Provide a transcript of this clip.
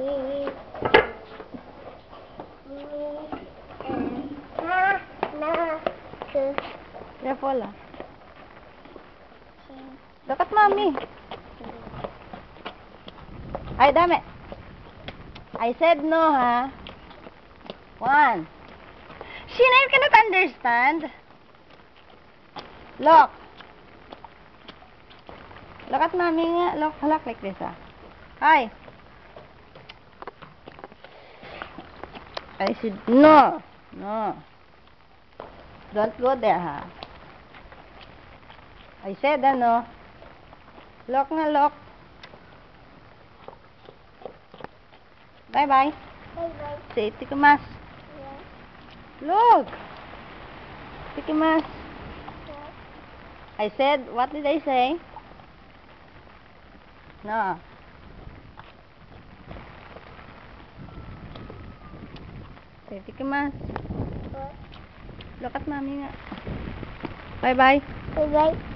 Careful ah. Look at mommy. Ay, dami. I said no, ha? 1. Sheena, you cannot understand. Look. Look at mommy nga. Look like this, ah. Hi. I said no. No. Don't go there, ha? I said ano. Look nga, look. Bye-bye. Bye-bye. Say tikumas. Yes. Look. Tikumas. Yes. I said, what did I say? No. Say tikumas. What? Look at mommy nga. Bye-bye. Bye-bye.